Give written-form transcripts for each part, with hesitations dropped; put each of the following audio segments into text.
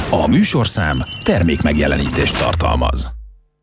A műsorszám termékmegjelenítést tartalmaz.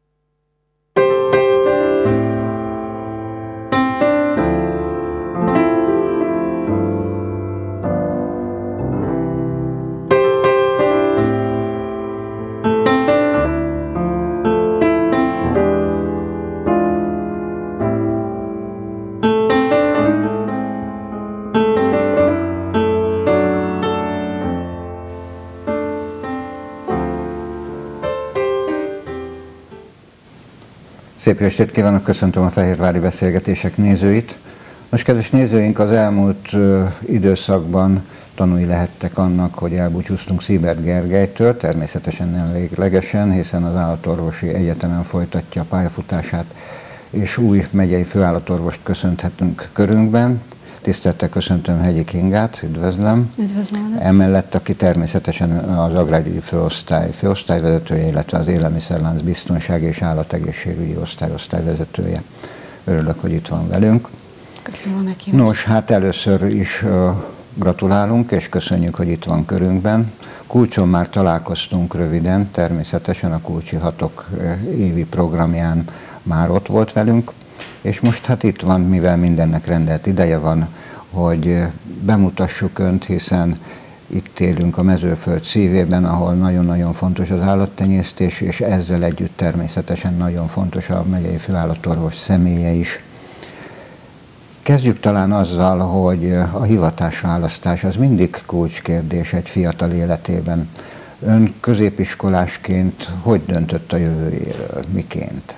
Szép jó estét kívánok, köszöntöm a Fehérvári Beszélgetések nézőit. Most, kedves nézőink, az elmúlt időszakban tanúi lehettek annak, hogy elbúcsúztunk Siebert Gergelytől, természetesen nem véglegesen, hiszen az Állatorvosi Egyetemen folytatja a pályafutását, és új megyei főállatorvost köszönhetünk körünkben. Tisztelettel köszöntöm Hegyi Kingát, üdvözlöm. Üdvözlöm. Emellett, aki természetesen az Agrárügyi Főosztály főosztályvezetője, illetve az Élelmiszerlánc Biztonság és Állategészségügyi osztályvezetője. Örülök, hogy itt van velünk. Köszönöm a meghívást. Nos, hát először is gratulálunk, és köszönjük, hogy itt van körünkben. Kulcson már találkoztunk röviden, természetesen a Kulcsi Hatok évi programján már ott volt velünk, és most hát itt van, mivel mindennek rendelt ideje van, hogy bemutassuk Önt, hiszen itt élünk a Mezőföld szívében, ahol nagyon-nagyon fontos az állattenyésztés, és ezzel együtt természetesen nagyon fontos a megyei főállatorvos személye is. Kezdjük talán azzal, hogy a hivatásválasztás az mindig kulcskérdés egy fiatal életében. Ön középiskolásként hogy döntött a jövőjéről, miként?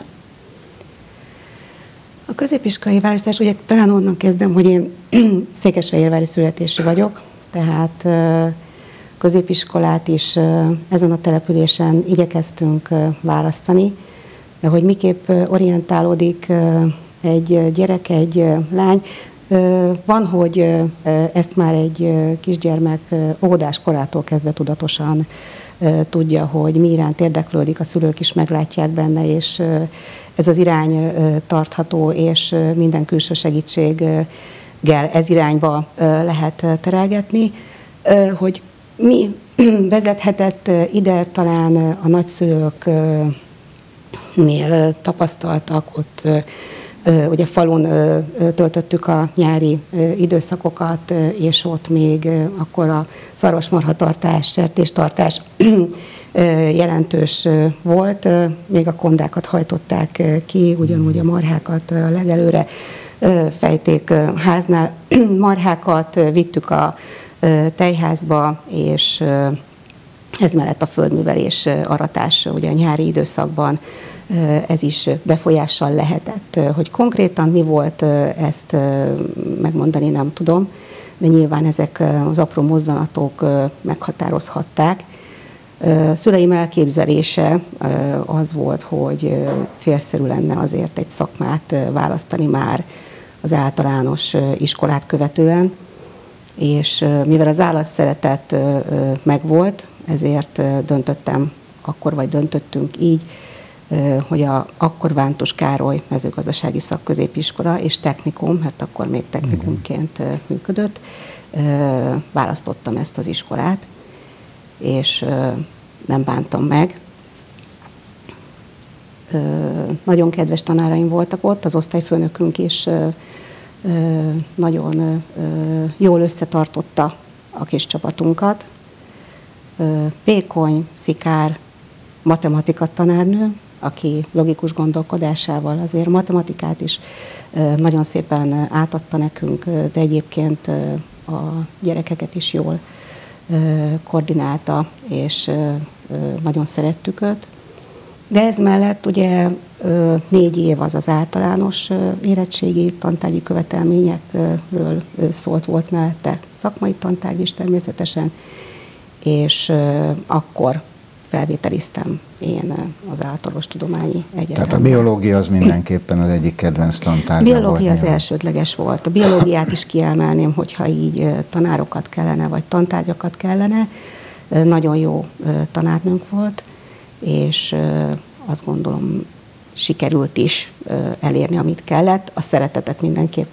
A középiskolai választás, ugye talán onnan kezdem, hogy én székesfehérvári születésű vagyok, tehát középiskolát is ezen a településen igyekeztünk választani, de hogy miképp orientálódik egy gyerek, egy lány. Van, hogy ezt már egy kisgyermek óvodás korától kezdve tudatosan tudja, hogy mi iránt érdeklődik, a szülők is meglátják benne, és ez az irány tartható, és minden külső segítséggel ez irányba lehet terelgetni. Hogy mi vezethetett ide, talán a nagyszülőknél tapasztaltak, ott ugye falun töltöttük a nyári időszakokat, és ott még akkor a szarvasmarhatartás, sertéstartás jelentős volt. Még a kondákat hajtották ki, ugyanúgy a marhákat legelőre fejték háznál. Marhákat vittük a tejházba, és ez mellett a földművelés, aratás ugye a nyári időszakban ez is befolyással lehetett. Hogy konkrétan mi volt, ezt megmondani nem tudom, de nyilván ezek az apró mozdulatok meghatározhatták. Szüleim elképzelése az volt, hogy célszerű lenne azért egy szakmát választani már az általános iskolát követően, és mivel az állatszeretet megvolt, ezért döntöttünk így, hogy akkor Vántos Károly mezőgazdasági szakközépiskola és technikum, mert akkor még technikumként működött, választottam ezt az iskolát, és nem bántam meg. Nagyon kedves tanáraim voltak ott, az osztályfőnökünk is nagyon jól összetartotta a kis csapatunkat. Vékony, szikár, matematika tanárnő, aki logikus gondolkodásával azért matematikát is nagyon szépen átadta nekünk, de egyébként a gyerekeket is jól koordinálta, és nagyon szerettük őt. De ez mellett ugye 4 év az az általános érettségi tantárgyi követelményekről szólt, volt mellette szakmai tantárgy is természetesen, és akkor felvételiztem én az Állatorvostudományi Egyetemre. Tehát a biológia az mindenképpen az egyik kedvenc tantárgya volt. Biológia az elsődleges volt. A biológiát is kiemelném, hogyha így tanárokat kellene, vagy tantárgyakat kellene. Nagyon jó tanárnőnk volt, és azt gondolom, sikerült is elérni, amit kellett. A szeretetet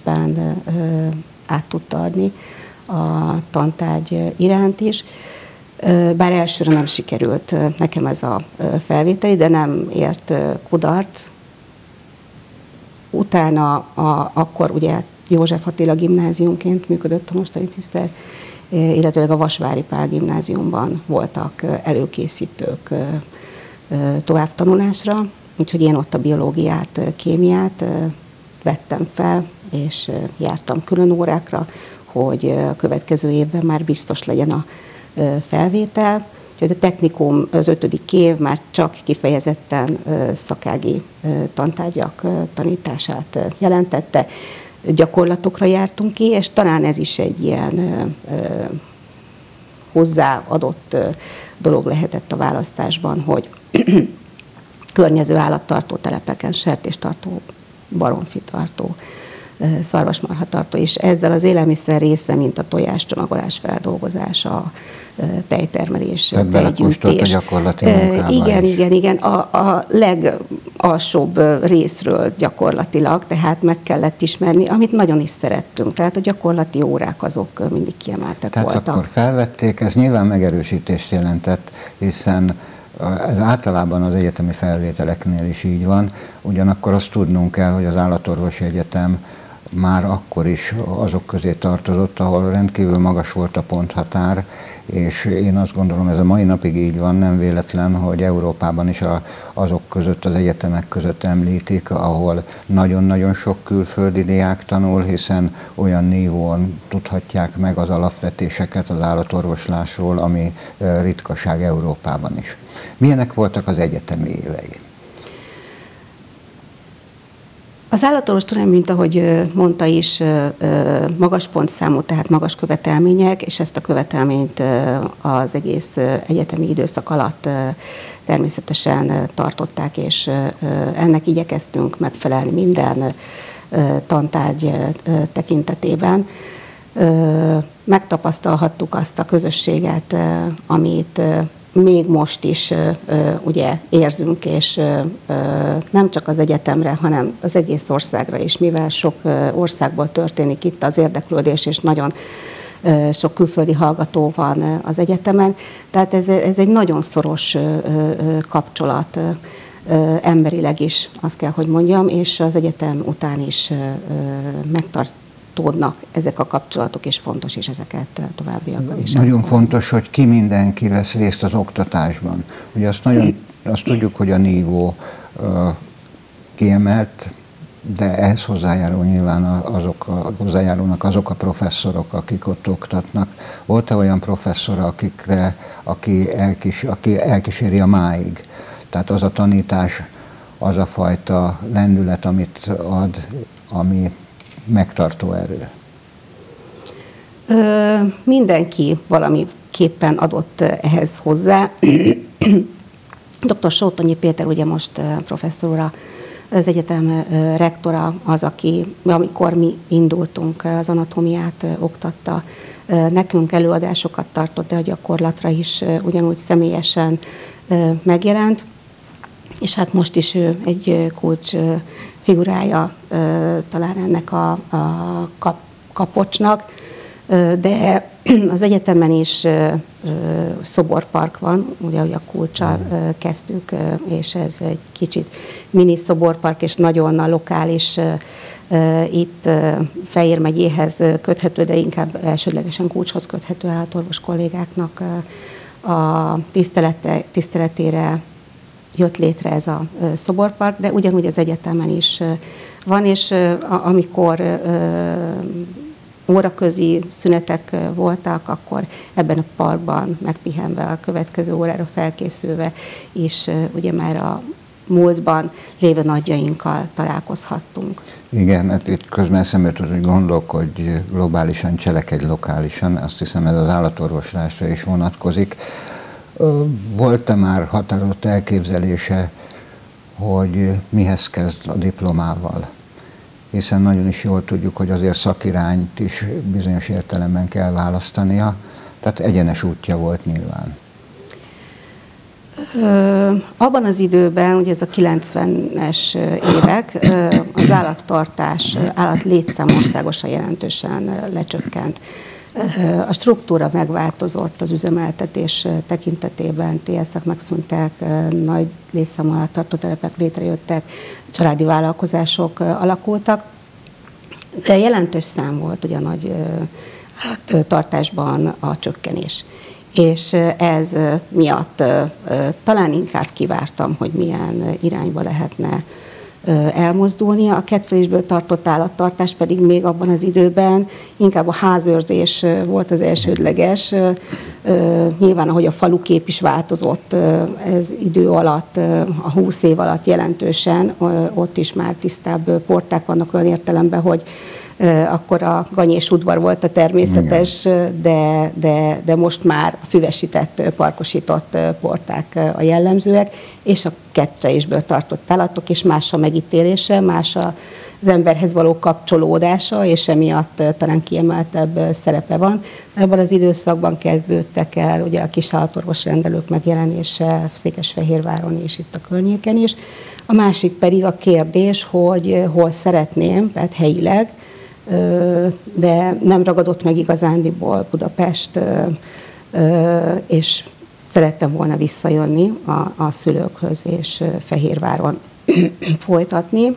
mindenképpen át tudta adni a tantárgy iránt is. Bár elsőre nem sikerült nekem ez a felvételi, de nem ért kudarc. Utána akkor ugye József Attila gimnáziumként működött a mostani Ciszter, illetőleg a Vasvári Pál gimnáziumban voltak előkészítők továbbtanulásra, úgyhogy én ott a biológiát, kémiát vettem fel, és jártam külön órákra, hogy a következő évben már biztos legyen a felvétel. Úgyhogy a technikum az 5. év már csak kifejezetten szakági tantárgyak tanítását jelentette. Gyakorlatokra jártunk ki, és talán ez is egy ilyen hozzáadott dolog lehetett a választásban, hogy környező állattartó telepeken sertéstartó, baromfitartó, szarvasmarhatartó, és ezzel az élelmiszer része, mint a tojáscsomagolás, feldolgozása, tejtermelés, tejgyűjtés. A gyakorlati munkában Igen. A legalsóbb részről gyakorlatilag, tehát meg kellett ismerni, amit nagyon is szerettünk. Tehát a gyakorlati órák azok mindig kiemeltek voltak. Tehát akkor felvették, ez nyilván megerősítést jelentett, hiszen ez általában az egyetemi felvételeknél is így van, ugyanakkor azt tudnunk kell, hogy az Állatorvosi Egyetem már akkor is azok közé tartozott, ahol rendkívül magas volt a ponthatár, és én azt gondolom, ez a mai napig így van, nem véletlen, hogy Európában is azok között, az egyetemek között említik, ahol nagyon-nagyon sok külföldi diák tanul, hiszen olyan nívón tudhatják meg az alapvetéseket az állatorvoslásról, ami ritkaság Európában is. Milyenek voltak az egyetemi évei? Az állatorvos tanár, mint ahogy mondta is, magas pontszámú, tehát magas követelmények, és ezt a követelményt az egész egyetemi időszak alatt természetesen tartották, és ennek igyekeztünk megfelelni minden tantárgy tekintetében. Megtapasztalhattuk azt a közösséget, amit még most is ugye érzünk, és nem csak az egyetemre, hanem az egész országra is, mivel sok országból történik itt az érdeklődés, és nagyon sok külföldi hallgató van az egyetemen. Tehát ez egy nagyon szoros kapcsolat, emberileg is, azt kell, hogy mondjam, és az egyetem után is megtartódnak ezek a kapcsolatok, és fontos is ezeket továbbiakban is. Nagyon fontos, hogy ki mindenki vesz részt az oktatásban. Ugye azt tudjuk, hogy a nívó kiemelt, de ehhez hozzájárul nyilván hozzájárulnak azok a professzorok, akik ott oktatnak. Volt-e olyan professzor, aki elkíséri a máig? Tehát az a tanítás, az a fajta lendület, amit ad, ami megtartó erő? Mindenki valamiképpen adott ehhez hozzá. Dr. Sótonyi Péter, ugye most professzor úr, az egyetem rektora az, aki, amikor mi indultunk, az anatómiát oktatta, nekünk előadásokat tartott, de a gyakorlatra is ugyanúgy személyesen megjelent, és hát most is ő egy kulcs figurája talán ennek a kapocsnak, de az egyetemen is szoborpark van, ugye a kulccsal kezdtük, és ez egy kicsit mini szoborpark, és nagyon a lokális, itt Fejér megyéhez köthető, de inkább elsődlegesen Kulcshoz köthető állatorvos kollégáknak a tiszteletére jött létre ez a szoborpark, de ugyanúgy az egyetemen is van, és amikor óraközi szünetek voltak, akkor ebben a parkban megpihenve, a következő órára felkészülve, és ugye már a múltban lévő nagyjainkkal találkozhattunk. Igen, hát itt közben eszembe jutott, hogy gondolkodj globálisan, cselekedj lokálisan, azt hiszem ez az állatorvoslásra is vonatkozik. Volt-e már határozott elképzelése, hogy mihez kezd a diplomával? Hiszen nagyon is jól tudjuk, hogy azért szakirányt is bizonyos értelemben kell választania, tehát egyenes útja volt nyilván. Abban az időben, ugye ez a 90-es évek, az állattartás, állatlétszám országosan jelentősen lecsökkent. A struktúra megváltozott az üzemeltetés tekintetében, TSZ-ek megszűntek, nagy létszámú állattartótelepek létrejöttek, családi vállalkozások alakultak, de jelentős szám volt ugye a nagy állattartásban a csökkenés. És ez miatt talán inkább kivártam, hogy milyen irányba lehetne elmozdulni. A kedvelésből tartott állattartás pedig még abban az időben inkább a házőrzés volt az elsődleges. Nyilván, ahogy a falukép is változott ez idő alatt, a 20 év alatt jelentősen, ott is már tisztább porták vannak olyan értelemben, hogy akkor a ganyés udvar volt a természetes, de most már a füvesített, parkosított porták a jellemzőek, és a kettelésből tartott állatok, és más a megítélése, más az emberhez való kapcsolódása, és emiatt talán kiemeltebb szerepe van. Ebben az időszakban kezdődtek el ugye a kisállatorvos rendelők megjelenése Székesfehérváron és itt a környéken is. A másik pedig a kérdés, hogy hol szeretném, tehát helyileg, de nem ragadott meg igazándiból Budapest, és szerettem volna visszajönni a szülőkhöz és Fehérváron folytatni.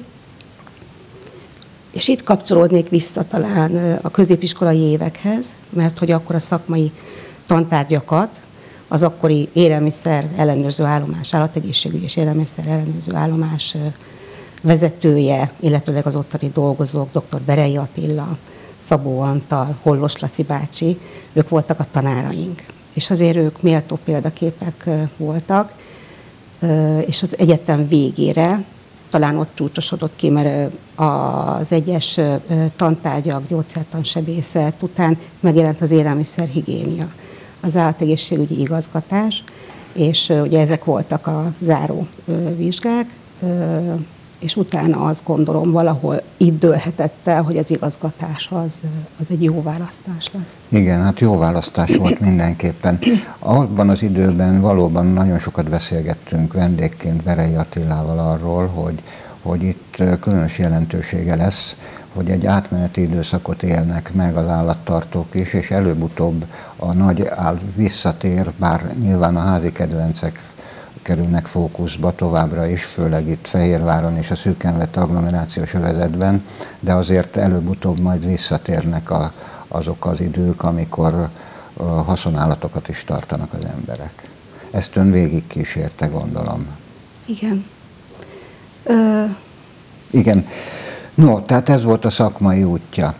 És itt kapcsolódnék vissza talán a középiskolai évekhez, mert hogy akkor a szakmai tantárgyakat az akkori élelmiszer ellenőrző állomás, állategészségügyi és élelmiszer ellenőrző állomás vezetője, illetőleg az ottani dolgozók, dr. Berei Attila, Szabó Antal, Hollos Laci bácsi, ők voltak a tanáraink. És azért ők méltó példaképek voltak, és az egyetem végére talán ott csúcsosodott ki, mert az egyes tantárgyak, gyógyszertan, sebészet után megjelent az élelmiszerhigiénia, az állategészségügyi igazgatás, és ugye ezek voltak a záró vizsgák, és utána azt gondolom, valahol itt dőlhetett el, hogy az igazgatás az egy jó választás lesz. Igen, hát jó választás volt mindenképpen. Abban az időben valóban nagyon sokat beszélgettünk vendégként Berei Attilával arról, hogy itt különös jelentősége lesz, hogy egy átmeneti időszakot élnek meg az állattartók is, és előbb-utóbb a nagy visszatér, bár nyilván a házi kedvencek kerülnek fókuszba továbbra is, főleg itt Fehérváron és a szűken vett agglomerációs övezetben, de azért előbb-utóbb majd visszatérnek azok az idők, amikor haszonállatokat is tartanak az emberek. Ezt ön végig kísérte, gondolom. Igen. Igen. No, tehát ez volt a szakmai útja.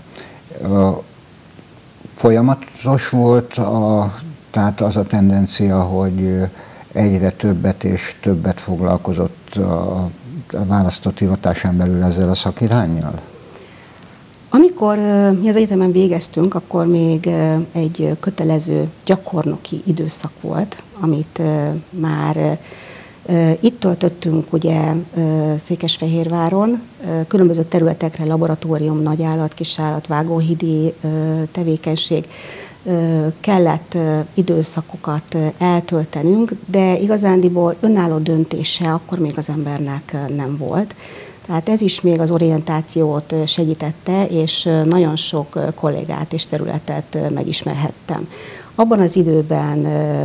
Folyamatos volt tehát az a tendencia, hogy egyre többet és többet foglalkozott a választott hivatásán belül ezzel a szakiránnyal? Amikor mi az egyetemen végeztünk, akkor még egy kötelező gyakornoki időszak volt, amit már itt töltöttünk ugye Székesfehérváron, különböző területekre, laboratórium, nagyállat, kisállat, vágóhidi tevékenység, kellett időszakokat eltöltenünk, de igazándiból önálló döntése akkor még az embernek nem volt. Tehát ez is még az orientációt segítette, és nagyon sok kollégát és területet megismerhettem. Abban az időben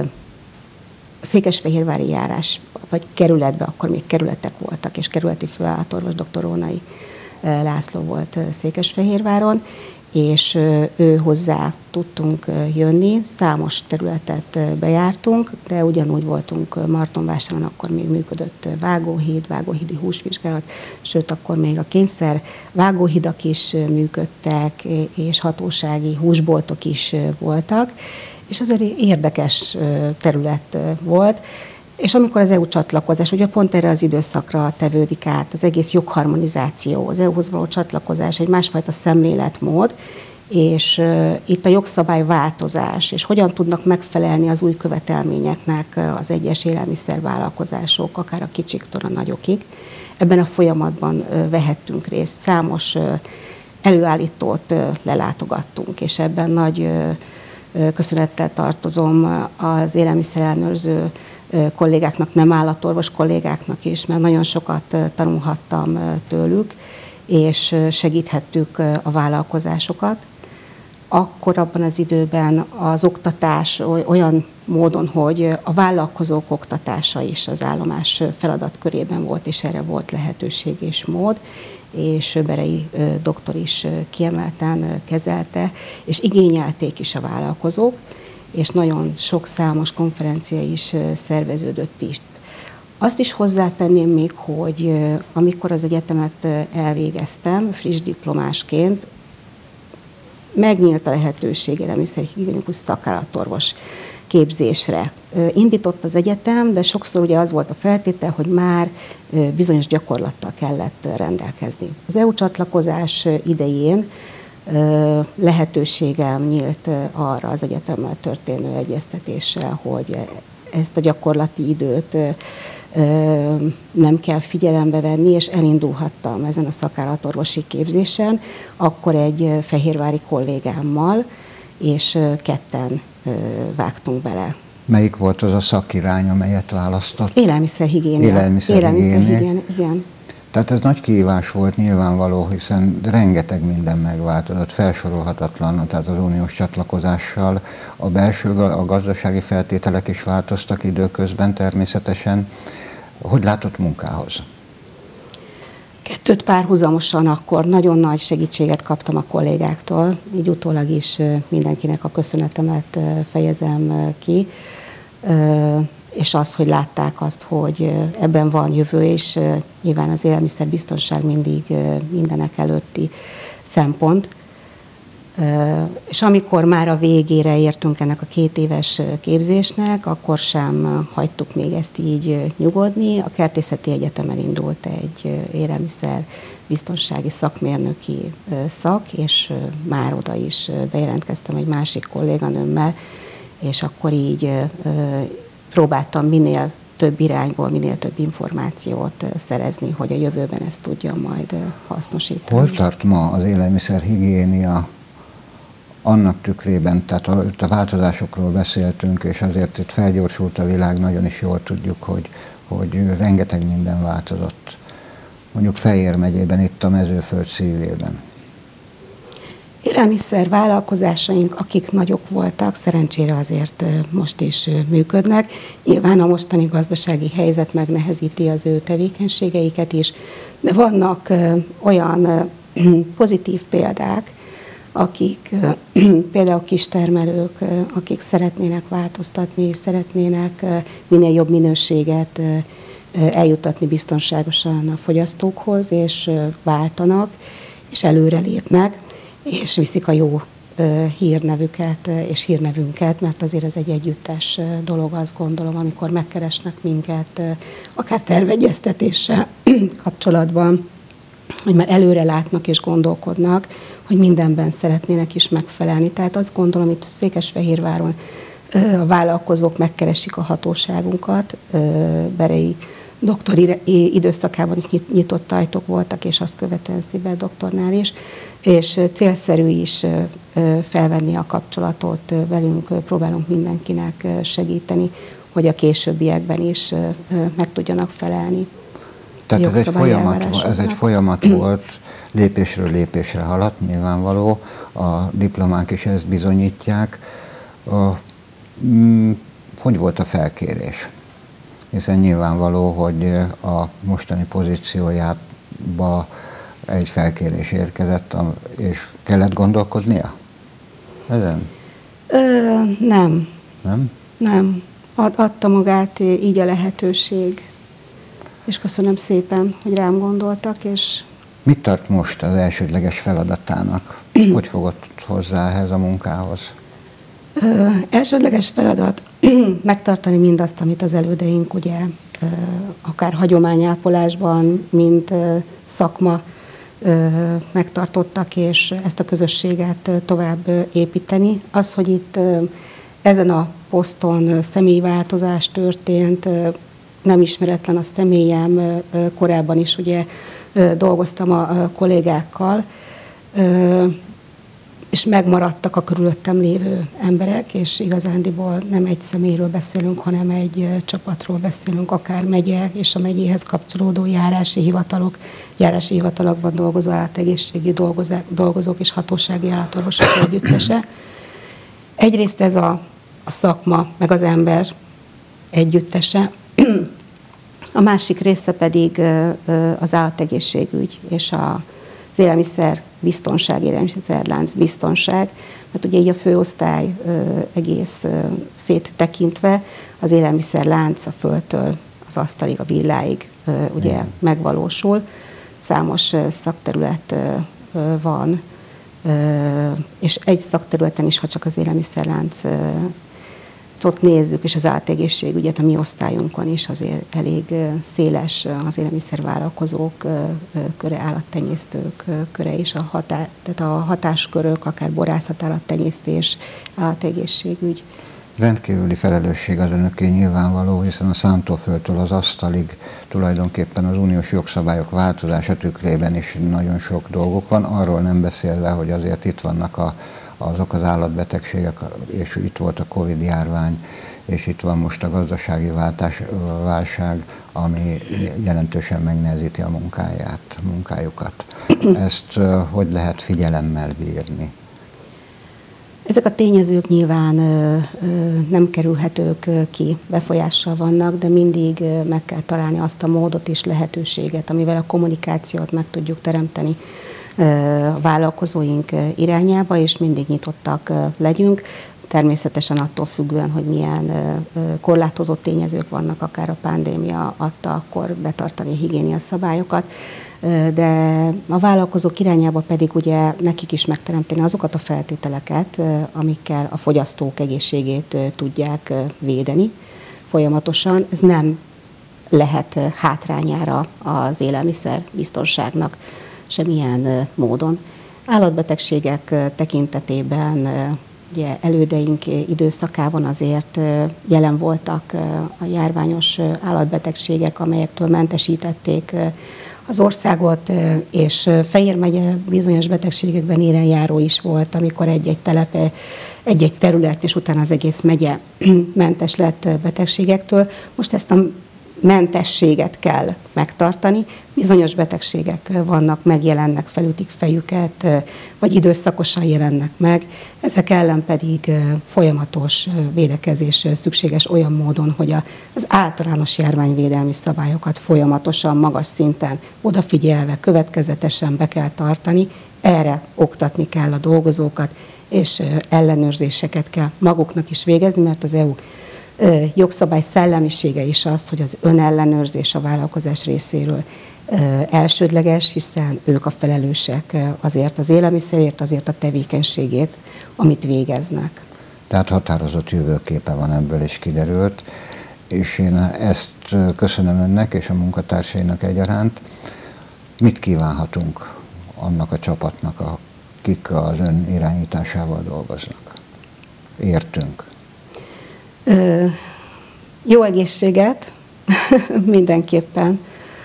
székesfehérvári járás, vagy kerületben, akkor még kerületek voltak, és kerületi főállatorvos dr. Rónai László volt Székesfehérváron, és ő hozzá tudtunk jönni, számos területet bejártunk, de ugyanúgy voltunk Martonvásáron, akkor még működött vágóhíd, vágóhídi húsvizsgálat, sőt, akkor még a kényszer vágóhidak is működtek, és hatósági húsboltok is voltak, és az egy érdekes terület volt. És amikor az EU csatlakozás, ugye pont erre az időszakra tevődik át, az egész jogharmonizáció, az EU-hoz való csatlakozás, egy másfajta szemléletmód, és itt a jogszabályváltozás, és hogyan tudnak megfelelni az új követelményeknek az egyes élelmiszervállalkozások, akár a kicsiktől a nagyokig. Ebben a folyamatban vehettünk részt, számos előállítót lelátogattunk, és ebben nagy köszönettel tartozom az élelmiszerellenőrző kollégáknak, nem állatorvos kollégáknak is, mert nagyon sokat tanulhattam tőlük, és segíthettük a vállalkozásokat. akkor abban az időben az oktatás olyan módon, hogy a vállalkozók oktatása is az állomás feladatkörében volt, és erre volt lehetőség és mód, és Berei doktor is kiemelten kezelte, és igényelték is a vállalkozók, és nagyon sok számos konferencia is szerveződött is. Azt is hozzátenném még, hogy amikor az egyetemet elvégeztem, friss diplomásként, megnyílt a lehetőség élelmiszerhigiénikus szakállatorvos képzésre. Indított az egyetem, de sokszor ugye az volt a feltétel, hogy már bizonyos gyakorlattal kellett rendelkezni. Az EU csatlakozás idején lehetőségem nyílt arra az egyetemmel történő egyeztetéssel, hogy ezt a gyakorlati időt nem kell figyelembe venni, és elindulhattam ezen a szakállatorvosi képzésen, akkor egy fehérvári kollégámmal, és ketten vágtunk bele. Melyik volt az a szakirány, amelyet választott? Élelmiszerhigiénia. Élelmiszerhigiénia, igen. Tehát ez nagy kihívás volt nyilvánvaló, hiszen rengeteg minden megváltozott, felsorolhatatlan, tehát az uniós csatlakozással a belső, a gazdasági feltételek is változtak időközben természetesen. Hogy látott munkához? Kettőt párhuzamosan akkor nagyon nagy segítséget kaptam a kollégáktól, így utólag is mindenkinek a köszönetemet fejezem ki, és azt, hogy látták azt, hogy ebben van jövő, és nyilván az élelmiszerbiztonság mindig mindenek előtti szempont. És amikor már a végére értünk ennek a 2 éves képzésnek, akkor sem hagytuk még ezt így nyugodni. A Kertészeti Egyetemen indult egy élelmiszerbiztonsági szakmérnöki szak, és már oda is bejelentkeztem egy másik kolléganőmmel, és akkor így próbáltam minél több irányból, minél több információt szerezni, hogy a jövőben ezt tudjam majd hasznosítani. Hol tart ma az élelmiszerhigiénia annak tükrében, tehát a változásokról beszéltünk, és azért itt felgyorsult a világ, nagyon is jól tudjuk, hogy rengeteg minden változott. Mondjuk Fejér megyében, itt a Mezőföld szívében. Élelmiszer vállalkozásaink, akik nagyok voltak, szerencsére azért most is működnek. Nyilván a mostani gazdasági helyzet megnehezíti az ő tevékenységeiket is, de vannak olyan pozitív példák, akik például kistermelők, akik szeretnének változtatni, szeretnének minél jobb minőséget eljutatni biztonságosan a fogyasztókhoz, és váltanak, és előrelépnek, és viszik a jó hírnevüket és hírnevünket, mert azért ez egy együttes dolog, azt gondolom, amikor megkeresnek minket, akár tervegyeztetéssel kapcsolatban, hogy már előre látnak és gondolkodnak, hogy mindenben szeretnének is megfelelni. Tehát azt gondolom, itt Székesfehérváron a vállalkozók megkeresik a hatóságunkat, Berei doktori időszakában is nyitott ajtók voltak, és azt követően Szibel doktornál is, és célszerű is felvenni a kapcsolatot velünk, próbálunk mindenkinek segíteni, hogy a későbbiekben is meg tudjanak felelni. Tehát ez egy folyamat volt, lépésről lépésre haladt, nyilvánvaló, a diplomák is ezt bizonyítják. Hogy volt a felkérés? Hiszen nyilvánvaló, hogy a mostani pozíciójába egy felkérés érkezett, és kellett gondolkodnia ezen? Nem. Nem? Nem. Adta magát így a lehetőség. És köszönöm szépen, hogy rám gondoltak, és... Mit tart most az elsődleges feladatának? Hogy fogott hozzá ehhez a munkához? Elsődleges feladat megtartani mindazt, amit az elődeink ugye akár hagyományápolásban, mint szakma megtartottak, és ezt a közösséget tovább építeni. Az, hogy itt ezen a poszton személyváltozás történt, nem ismeretlen a személyem, korábban is ugye dolgoztam a kollégákkal, és megmaradtak a körülöttem lévő emberek, és igazándiból nem egy személyről beszélünk, hanem egy csapatról beszélünk, akár megye és a megyéhez kapcsolódó járási hivatalokban dolgozó állategészségügyi dolgozók és hatósági állatorvosok együttese. Egyrészt ez a szakma, meg az ember együttese, a másik része pedig az állategészségügy és az élelmiszer biztonság, élelmiszerlánc biztonság, mert ugye így a főosztály egész széttekintve az élelmiszerlánc a földtől az asztalig, a villáig ugye megvalósul. Számos szakterület van, és egy szakterületen is, ha csak az élelmiszerláncot nézzük, és az állategészségügyet, a mi osztályunkon is azért elég széles az élelmiszervállalkozók köre, állattenyésztők köre is, tehát a hatáskörök, akár borászat, állattenyésztés, állategészségügy. Rendkívüli felelősség az önöké nyilvánvaló, hiszen a számtóföldtől az asztalig tulajdonképpen az uniós jogszabályok változása tükrében is nagyon sok dolgok van, arról nem beszélve, hogy azért itt vannak azok az állatbetegségek, és itt volt a Covid-járvány, és itt van most a gazdasági válság, ami jelentősen megnehezíti a munkájukat. Ezt hogy lehet figyelemmel bírni? Ezek a tényezők nyilván nem kerülhetők ki, befolyással vannak, de mindig meg kell találni azt a módot és lehetőséget, amivel a kommunikációt meg tudjuk teremteni a vállalkozóink irányába, és mindig nyitottak legyünk. Természetesen attól függően, hogy milyen korlátozott tényezők vannak, akár a pandémia adta, akkor betartani a higiénia szabályokat, de a vállalkozók irányába pedig ugye nekik is megteremteni azokat a feltételeket, amikkel a fogyasztók egészségét tudják védeni folyamatosan. Ez nem lehet hátrányára az élelmiszer biztonságnak semmilyen módon. Állatbetegségek tekintetében ugye elődeink időszakában azért jelen voltak a járványos állatbetegségek, amelyektől mentesítették az országot, és Fejér megye bizonyos betegségekben élenjáró is volt, amikor egy-egy telepe, egy-egy terület, és utána az egész megye mentes lett betegségektől. Most ezt a mentességet kell megtartani. Bizonyos betegségek vannak, megjelennek, felütik fejüket, vagy időszakosan jelennek meg. Ezek ellen pedig folyamatos védekezés szükséges olyan módon, hogy az általános járványvédelmi szabályokat folyamatosan, magas szinten odafigyelve, következetesen be kell tartani. Erre oktatni kell a dolgozókat, és ellenőrzéseket kell maguknak is végezni, mert az EU jogszabály szellemisége is az, hogy az önellenőrzés a vállalkozás részéről elsődleges, hiszen ők a felelősek azért az élelmiszerért, azért a tevékenységét, amit végeznek. Tehát határozott jövőképe van, ebből is kiderült, és én ezt köszönöm önnek és a munkatársainak egyaránt. Mit kívánhatunk annak a csapatnak, akik az ön irányításával dolgoznak? Értünk. Jó egészséget mindenképpen,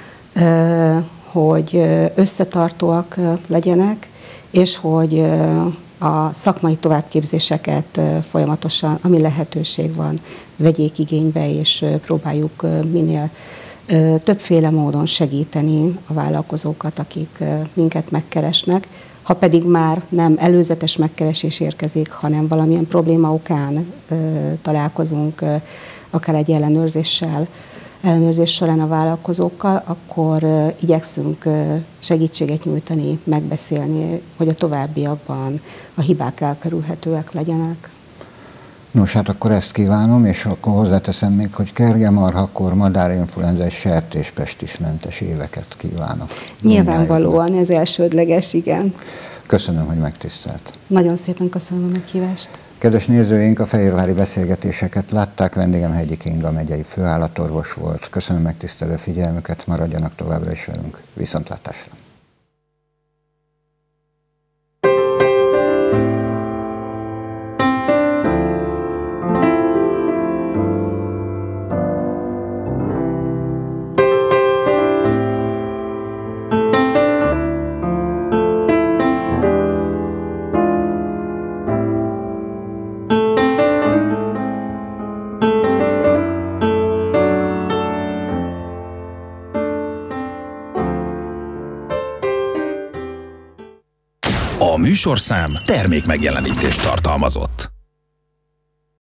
hogy összetartóak legyenek, és hogy a szakmai továbbképzéseket folyamatosan, ami lehetőség van, vegyék igénybe, és próbáljuk minél többféle módon segíteni a vállalkozókat, akik minket megkeresnek. Ha pedig már nem előzetes megkeresés érkezik, hanem valamilyen probléma okán találkozunk, akár egy ellenőrzés során a vállalkozókkal, akkor igyekszünk segítséget nyújtani, megbeszélni, hogy a továbbiakban a hibák elkerülhetőek legyenek. Nos, hát akkor ezt kívánom, és akkor hozzáteszem még, hogy kergemarhakor, madárinfluenza és sertéspestismentes éveket kívánok. Nyilvánvalóan ez elsődleges, igen. Köszönöm, hogy megtisztelt. Nagyon szépen köszönöm a meghívást. Kedves nézőink, a fehérvári beszélgetéseket látták, vendégem Hegyi Kinga megyei főállatorvos volt. Köszönöm megtisztelő figyelmüket, maradjanak továbbra is velünk. Viszontlátásra! műsorszám termék megjelenítést tartalmazott.